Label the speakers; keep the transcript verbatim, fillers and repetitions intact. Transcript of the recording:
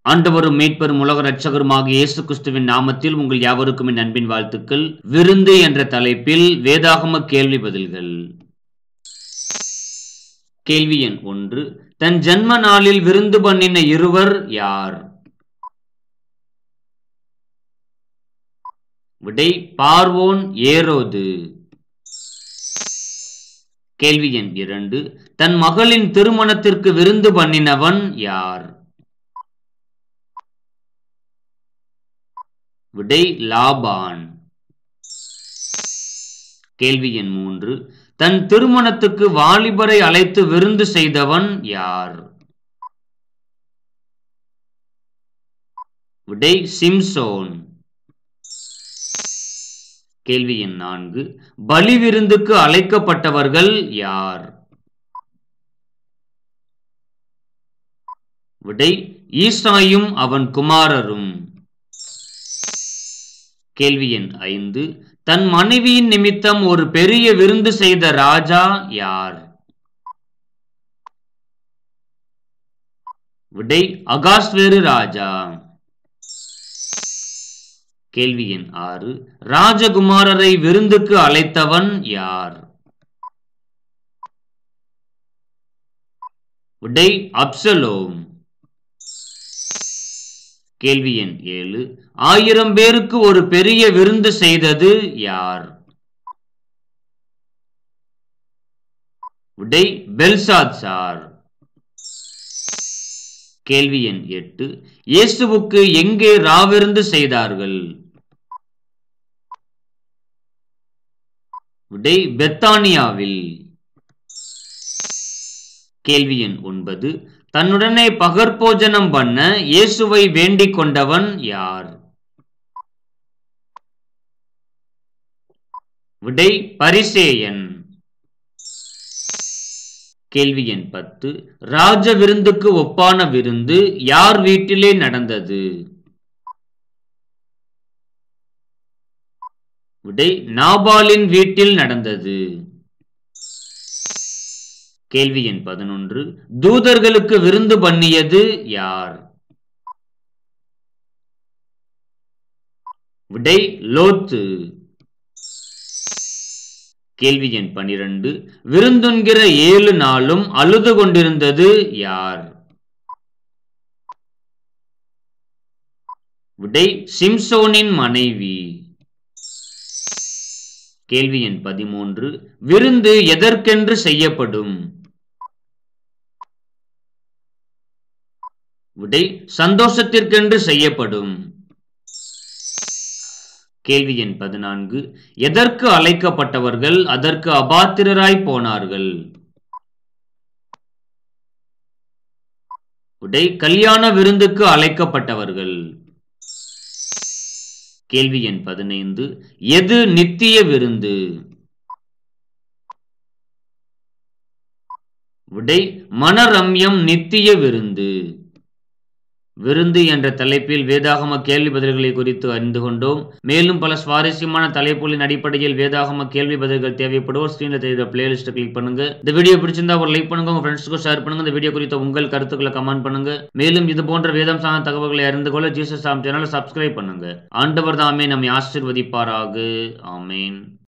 Speaker 1: ஆண்டவரும் மீட்பரும் உலக இரட்சகருமாகிய இயேசு கிறிஸ்துவின் நாமத்தில் உங்கள் யாவருக்கும் என் அன்பின் வாழ்த்துக்கள். விருந்து என்ற தலைப்பில் வேதாகம கேள்வி பதில்கள். கேள்வி எண் ஒன்று. தன் ஜன்ம நாளில் விருந்து பண்ணின இருவர் யார்? விடை பார்வோன், ஏரோது. கேள்வி எண் இரண்டு. தன் மகளின் திருமணத்திற்கு விருந்து பண்ணினவன் யார்? விடை லாபான். கேள்வி எண் மூன்று. தன் திருமணத்துக்கு வாலிபரை அழைத்து விருந்து செய்தவன் யார்? விடை சிம்சோன். கேள்வி எண் நான்கு. பலி விருந்துக்கு அழைக்கப்பட்டவர்கள் யார்? விடை ஈசாயும் அவன் குமாரரும். கேள்வி எண் ஐந்து. தன் மனைவியின் நிமித்தம் ஒரு பெரிய விருந்து செய்த ராஜா யார்? விடை அகாஸ்வேரு ராஜா. கேள்வி எண் ஆறு. ராஜகுமாரரை விருந்துக்கு அழைத்தவன் யார்? விடை அப்சலோம். கேள்வி எண் ஏழு. ஆயிரம் பேருக்கு ஒரு பெரிய விருந்து செய்தது யார்? விடை பெல்சாத்சார். கேள்வி எண் எட்டு. இயேசுவுக்கு எங்கே ராவிருந்து செய்தார்கள்? விடை பெத்தானியாவில். கேள்வி எண் ஒன்பது. தன்னுடனே பகற்போஜனம் பண்ண இயேசுவை வேண்டிக் கொண்டவன் யார்? விடை பரிசேயன். கேள்வி எண் பத்து. ராஜ விருந்துக்கு ஒப்பான விருந்து யார் வீட்டிலே நடந்தது? விடை நாபாலின் வீட்டில் நடந்தது. கேள்வி எண் பதினொன்று. தூதர்களுக்கு விருந்து பண்ணியது யார்? விடை லோத்து. கேள்வி எண் பனிரெண்டு. விருந்துண்கிற ஏழு நாளும் அழுது கொண்டிருந்தது யார்? விடை சிம்சோனின் மனைவி. கேள்வி எண் பதிமூன்று. விருந்து எதற்கென்று செய்யப்படும்? விடை சந்தோஷத்திற்கென்று செய்யப்படும். கேள்வி எண் பதினான்கு. எதற்கு அழைக்கப்பட்டவர்கள் அதற்கு அபாத்திரராய் போனார்கள்? விடை கல்யாண விருந்துக்கு அழைக்கப்பட்டவர்கள். கேள்வி எண் பதினைந்து. எது நித்திய விருந்து? விடை மனரம்யம் நித்திய விருந்து. விருந்து என்ற தலைப்பில் வேதாகம கேள்வி பதில்களை குறித்து அறிந்து கொண்டோம். மேலும் பல சுவாரஸ்யமான தலைப்புகளின் அடிப்படையில் வேதாகம கேள்வி பதில்கள் தேவைப்படுவோர் ஸ்கிரீன்ல தெரியுற பிளேலிஸ்ட் கிளிக் பண்ணுங்க. இந்த வீடியோ பிடிச்சிருந்தா ஒரு லைக் பண்ணுங்க, உங்க ஃப்ரெண்ட்ஸ்க்கு ஷேர் பண்ணுங்க. இந்த வீடியோ குறித்த உங்கள் கருத்துக்களை கமெண்ட் பண்ணுங்க. மேலும் இது போன்ற வேதம் சார்ந்த தகவல்களை அறிந்து கொள்ள ஜீசஸ் சாம் சேனலை சப்ஸ்கிரைப் பண்ணுங்க. ஆண்டவர் தாமே நம்மை ஆசீர்வதிப்பாராக. ஆமேன்.